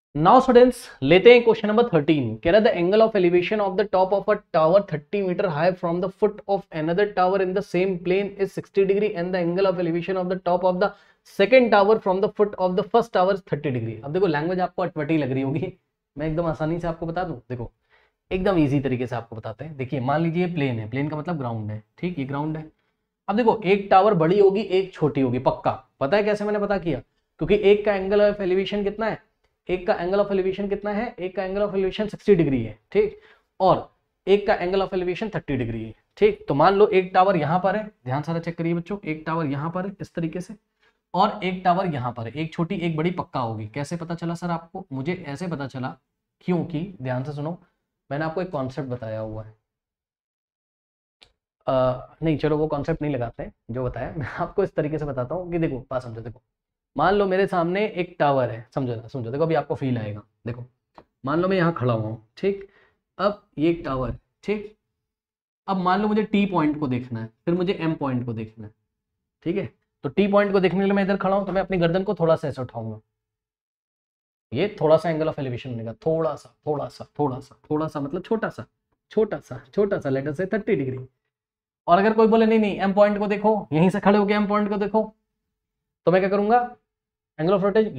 Now students लेते हैं question number 13। कह रहा the angle of elevation of the top of a tower 30 metre high from the foot of another tower in the same plane is 60 degree and the angle of elevation of the top of the second tower from the foot of the first tower 30 degree. अब देखो language आपको अटपटी लग रही होगी, मैं एकदम आसानी से आपको बता दूं। देखो एकदम इजी तरीके से आपको बताते हैं। देखिए मान लीजिए प्लेन है, प्लेन का मतलब ग्राउंड है, ठीक, ये ग्राउंड है। अब देखो एक टावर बड़ी होगी एक छोटी होगी, पक्का पता है कैसे मैंने पता किया, क्योंकि एक का एंगल ऑफ एलिवेशन कितना है, एक का एंगल ऑफ एलिवेशन कितना है, एक का एंगल ऑफ एलिवेशन 60 डिग्री है, ठीक, और एक का एंगल ऑफ एलिवेशन 30 डिग्री है, ठीक। तो मान लो एक टावर यहां पर है, ध्यान सारा चेक करिए बच्चों, एक टावर यहां पर है इस तरीके से और एक टावर यहां पर है, एक छोटी एक बड़ी पक्का होगी। कैसे पता चला सर आपको? मुझे ऐसे पता चला क्योंकि ध्यान से सुनो, मैंने आपको एक कॉन्सेप्ट बताया हुआ है। नहीं चलो वो कॉन्सेप्ट नहीं लगाते हैं, जो बताया मैं आपको इस तरीके से बताता हूँ कि देखो बात समझो। देखो मान लो मेरे सामने एक टावर है, समझो ना, समझो, देखो अभी आपको फील आएगा। देखो मान लो मैं यहाँ खड़ा हुआ हूँ, ठीक, अब ये एक टावर, ठीक, अब मान लो मुझे टी पॉइंट को देखना है, फिर मुझे एम पॉइंट को देखना है, ठीक है। तो टी पॉइंट को देखने के लिए मैं इधर खड़ा हूँ, तो मैं अपनी गर्दन को थोड़ा सा ऐसे उठाऊंगा, ये थोड़ा सा एंगल ऑफ एलिवेशन बनेगा, थोड़ा सा थोड़ा सा थोड़ा सा थोड़ा सा, मतलब छोटा सा छोटा सा छोटा सा, लेटर से 30 डिग्री। और अगर कोई बोले नहीं नहीं एम पॉइंट को देखो, यहीं से खड़े होकर एम पॉइंट को देखो, तो मैं क्या करूंगा, एंगल ऑफ रोटेशन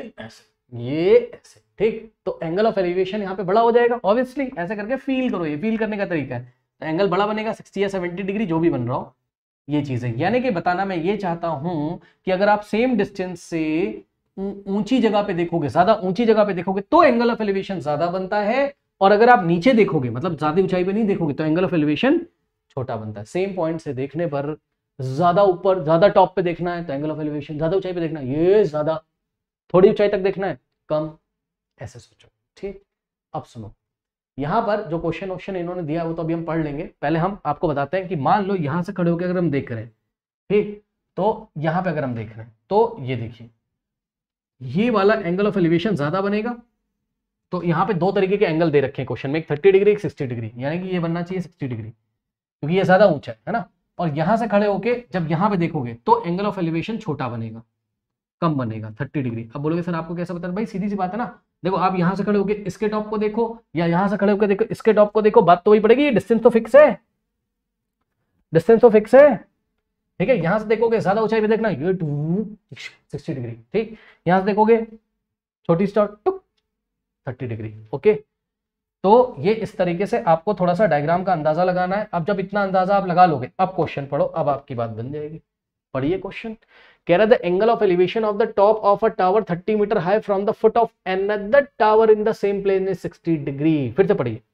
ये ऐसे, ठीक। तो एंगल ऑफ एलिवेशन यहाँ पे बड़ा हो जाएगा ऑब्वियसली, ऐसे करके फील करो, ये फील करने का तरीका है। तो एंगल बड़ा बनेगा 60 या 70 डिग्री जो भी बन रहा हो, ये चीज है। यानी कि बताना मैं ये चाहता हूं कि अगर आप सेम डिस्टेंस से ऊंची जगह पे देखोगे, ज्यादा ऊंची जगह पे देखोगे तो एंगल ऑफ एलिवेशन ज्यादा बनता है, और अगर आप नीचे देखोगे मतलब ज्यादा ऊंचाई पे नहीं देखोगे तो एंगल ऑफ एलिवेशन छोटा बनता है। सेम पॉइंट से देखने पर ज्यादा ऊपर ज्यादा टॉप पे देखना है तो एंगल ऑफ एलिवेशन, ज्यादा ऊंचाई पे देखना है ये ज्यादा, थोड़ी ऊंचाई तक देखना है कम, ऐसे सोचो, ठीक। अब सुनो, यहां पर जो क्वेश्चन ऑप्शन इन्होंने दिया वो तो अभी हम पढ़ लेंगे, पहले हम आपको बताते हैं कि मान लो यहां से खड़े होकर अगर हम देख रहे हैं, ठीक, तो यहां पे अगर हम देख रहे हैं तो ये देखिए ये वाला एंगल ऑफ एलिवेशन ज्यादा बनेगा। तो यहाँ पे दो तरीके के एंगल दे रखे हैं क्वेश्चन में, एक 30 डिग्री एक 60 डिग्री, यानी कि ये बनना चाहिए 60 डिग्री क्योंकि ये ज्यादा ऊंचा है ना। और यहां से खड़े होके जब यहां पे देखोगे तो एंगल ऑफ एलिवेशन छोटा बनेगा, कम बनेगा 30 डिग्री। अब बोलोगे सर आपको कैसे पता? भाई सीधी सी बात है ना, देखो आप यहां से खड़े होके इसके टॉप को देखो या यहां से खड़े होकर देखो इसके टॉप को देखो, बात तो वही पड़ेगी, डिस्टेंस तो फिक्स है, डिस्टेंस तो फिक्स है, ठीक है। यहां से देखोगे ज्यादा ऊंचाई पे देखना ये 60 डिग्री, ठीक, यहां से देखोगे छोटी स्टार टुक 30 डिग्री, ओके। तो ये इस तरीके से आपको थोड़ा सा डायग्राम का अंदाजा लगाना है। अब जब इतना अंदाजा आप लगा लोगे, अब क्वेश्चन पढ़ो, अब आपकी बात बन जाएगी। पढ़िए क्वेश्चन, कह रहा the angle of elevation of the top of a tower 30 metre high from the foot of another tower in the same plane is 60 degree. फिर से पढ़िए,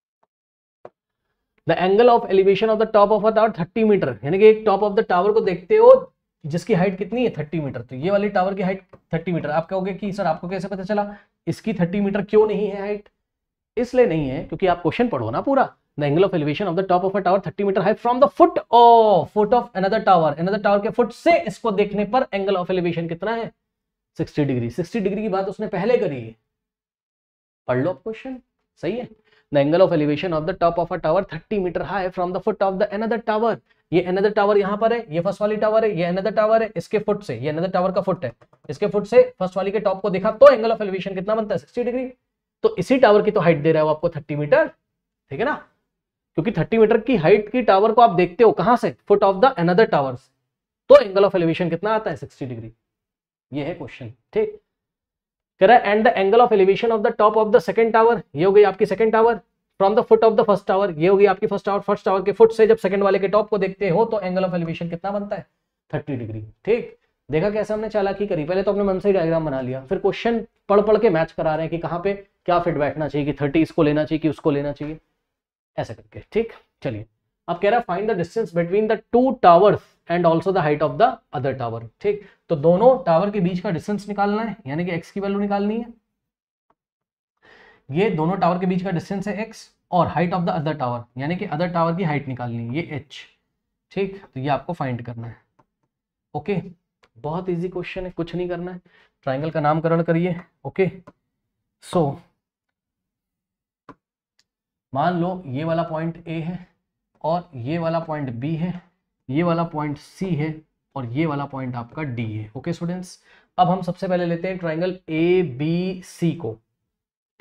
the angle of elevation of the top of a tower 30 metre, यानी कि एक top of the tower को देखते हो जिसकी हाइट कितनी है 30 मीटर, तो ये वाली टावर की हाइट 30 मीटर। आप कहोगे कि सर आपको कैसे पता चला, इसकी 30 मीटर क्यों नहीं है हाइट? इसलिए नहीं है क्योंकि आप क्वेश्चन पढ़ो ना पूरा। The angle of elevation of the top of a tower 30 metre high from the foot of another tower के फुट से इसको देखने पर एंगल ऑफ एलिवेशन कितना है 60 डिग्री। 60 डिग्री की बात उसने पहले करी है, पढ़ लो क्वेश्चन, सही है। The angle of elevation of the top of a tower 30 metre high from the foot of the another tower, ये अनदर टावर यहां पर है, ये फर्स्ट वाली टावर है, ये अनदर टावर है, इसके फुट से, ये अनदर टावर का फुट है, इसके फुट से फर्स्ट वाली के टॉप को देखा तो एंगल ऑफ एलिवेशन कितना बनता है 60 डिग्री। तो इसी टावर की तो हाइट दे रहा है वो आपको 30 मीटर, ठीक है ना, क्योंकि 30 मीटर की हाइट की टावर को आप देखते हो कहां से, foot of the another tower, तो एंगल ऑफ एलिवेशन कितना आता है 60 डिग्री। ये है क्वेश्चन, ठीक। कह रहा है and the angle of elevation of the top of the second tower, ये हो गई आपकी second tower, from the foot of the first tower, ये होगी आपकी फर्स्ट टावर, फर्स्ट टावर के फुट से जब सेकंड वाले के टॉप को देखते हो तो एंगल ऑफ एलिवेशन कितना बनता है 30 डिग्री, ठीक। देखा कैसे हमने चालाकी करी, पहले तो अपने मन से ही डायग्राम बना लिया, फिर क्वेश्चन पढ़ पढ़ के मैच करा रहे हैं कि कहाँ पे क्या फिट बैठना चाहिए, कि 30 इसको लेना चाहिए कि उसको लेना चाहिए, ऐसे करके, ठीक। चलिए अब कह रहा है find the distance between the two towers and also the height of the other tower, ठीक। तो दोनों टावर के बीच का डिस्टेंस निकालना है, यानी कि एक्स की वैल्यू निकालनी है, ये दोनों टावर के बीच का डिस्टेंस है x, और height of the other tower यानी कि अदर टावर की हाइट निकालनी है, ये h, ठीक। तो ये आपको फाइंड करना है, ओके। बहुत इजी क्वेश्चन है, कुछ नहीं करना है, ट्राइंगल का नामकरण करिए, ओके। सो मान लो ये वाला पॉइंट A है और ये वाला पॉइंट B है, ये वाला पॉइंट C है और ये वाला पॉइंट आपका D है, ओके स्टूडेंट्स। अब हम सबसे पहले लेते हैं ट्राइंगल ABC को,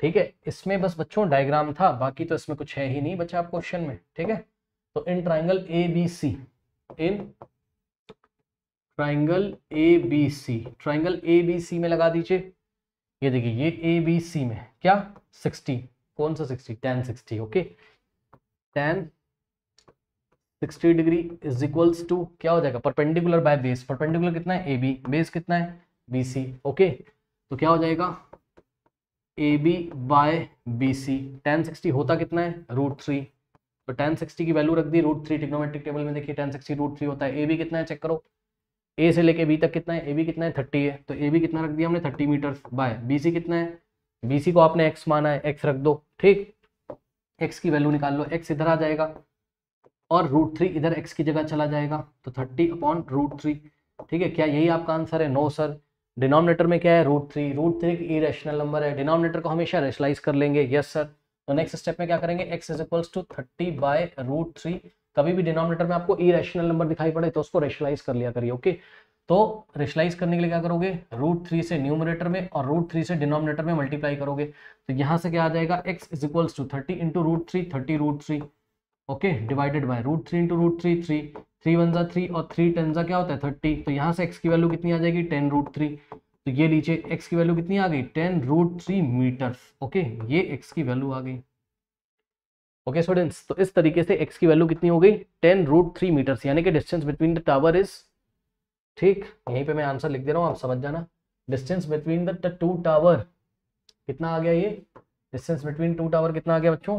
ठीक है, इसमें बस बच्चों डायग्राम था, बाकी तो इसमें कुछ है ही नहीं बच्चा आप क्वेश्चन में। ठीक है, तो in triangle A B C, in triangle A B C, triangle A B C में लगा दीजिए। ये देखिए ये ए बी सी में क्या 60, कौन सा 60, tan 60। Okay, tan 60 degree is equals to क्या हो जाएगा, परपेंडिकुलर बाय बेस। परपेंडिकुलर कितना है, ए बी, बेस कितना है, बी सी। ओके, तो क्या हो जाएगा, A B by B C. tan 60 होता कितना है, √3, तो tan 60 की वैल्यू रख दी √3। ट्रिग्नोमेट्रिक टेबल में देखिए tan 60 √3 होता है। ए बी कितना है चेक करो, ए से लेके बी तक कितना है, ए बी कितना है 30 है, तो ए बी कितना रख दिया हमने 30 मीटर बाय बी सी कितना है, बी सी को आपने एक्स माना है, एक्स रख दो। ठीक, एक्स की वैल्यू निकाल लो, एक्स इधर आ जाएगा और √3 इधर एक्स की जगह चला जाएगा, तो 30/√3। ठीक है, क्या यही आपका आंसर है, नो सर। डिनोमिनेटर में क्या है, √3, √3 की इरेशनल नंबर है, डिनोमिनेटर को हमेशा रेशनलाइज कर लेंगे। यस सर, तो नेक्स्ट स्टेप में क्या करेंगे, x इज इक्वल्स टू 30/√3। कभी भी डिनोमिनेटर में आपको इरेशनल नंबर दिखाई पड़े तो उसको रेशनलाइज कर लिया करिए। ओके, तो रेशनलाइज करने के लिए क्या करोगे, √3 से न्यूमरेटर में और √3 से डिनोमिनेटर में मल्टीप्लाई करोगे, तो यहाँ से क्या आ जाएगा, x is equals to 30 into √3, 30√3। Okay, divided by √3 into √3, 3 1 जा 3 और 3 10 जा क्या होता है 30। तो यहाँ से x की वैल्यू कितनी आ जाएगी, 10√3। तो ये लीजिए x की वैल्यू कितनी आ गई, 10√3 मीटर्स। ओके, ये x की वैल्यू आ गई। ओके स्टूडेंट्स, तो इस तरीके से x की वैल्यू कितनी हो गई, 10√3 मीटर्स, यानी कि distance between the tower is, ठीक, यहीं पे मैं आंसर लिख दे रहा हूँ, आप समझ जाना। Distance between the two tower कितना आ गया, ये डिस्टेंस बिटवीन टू टावर कितना आ गया बच्चों,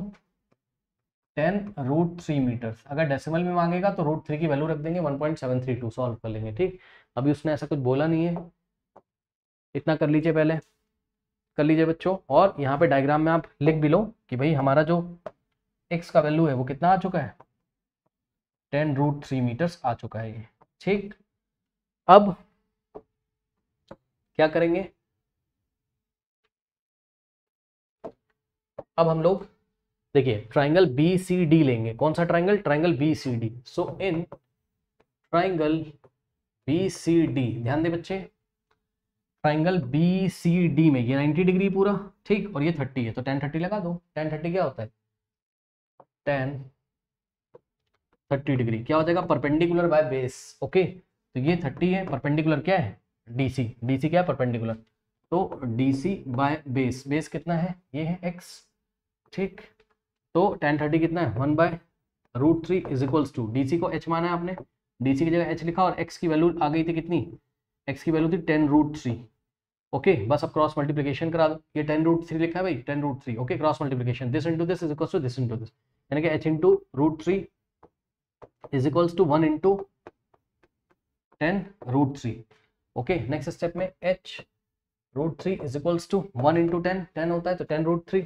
10√3 मीटर्स। अगर डेसिमल में मांगेगा तो √3 की वैल्यू रख देंगे, 1.732 सॉल्व कर लेंगे। ठीक, अभी उसने ऐसा कुछ बोला नहीं है, इतना कर लीजिए, पहले कर लीजिए बच्चों। और यहाँ पे डायग्राम में आप लिख भी लो कि भाई हमारा जो x का वैल्यू है वो कितना आ चुका है, 10√3 मीटर्स आ चुका है ये। ठीक, अब क्या करेंगे, अब हम लोग देखिए ट्राइंगल बी सी डी लेंगे। कौन सा triangle, triangle B C D. So in triangle B C D, ध्यान दे बच्चे, ट्राइंगल बी सी डी में ये 90 डिग्री पूरा, ठीक, और ये 30 है, तो tan 30 लगा दो। tan 30 क्या होता है, tan 30 डिग्री क्या हो जाएगा, परपेंडिकुलर बाय बेस। ओके, तो ये 30 है, परपेंडिकुलर क्या है, डीसी, डीसी क्या है, परपेंडिकुलर, तो डीसी बाय बेस, बेस कितना है, ये है x। ठीक, तो tan 30 कितना है, 1/√3 इज इक्वल्स टू, डीसी को h माना है आपने, डीसी की जगह h लिखा और x की वैल्यू आ गई थी कितनी, x की वैल्यू थी 10√3। ओके, बस अब क्रॉस मल्टीप्लिकेशन करा दो, ये 10√3 लिखा है भाई, 10√3। Okay, cross multiplication, this into this is equals to this into this, यानी कि h into √3 is equals to 1 into 10√3। Okay, next step में h√3 is equals to 1 into 10, 10 होता है तो 10√3,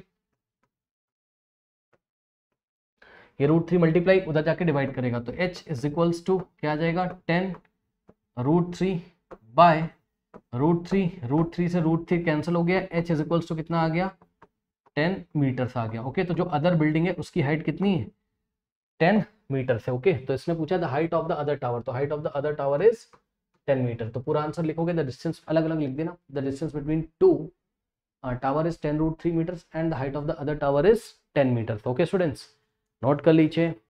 ये √3 मल्टीप्लाई उधर जाके डिवाइड करेगा, तो h इज इक्वल्स टू क्या आ जाएगा, 10√3 बाय √3, √3 से √3 कैंसिल हो गया, h इज इक्वल्स टू कितना आ गया, 10 मीटर्स आ गया। ओके, तो जो अदर बिल्डिंग है उसकी हाइट कितनी है, 10 मीटर है। ओके, तो इसने पूछा the height of the other tower, तो height of the other tower is 10 metre. तो पूरा आंसर लिखोगे, द डिस्टेंस अलग अलग लिख देना, the distance between two tower is 10√3 metres and the height of the other tower is 10 metres. Okay students, note कर लीजिए।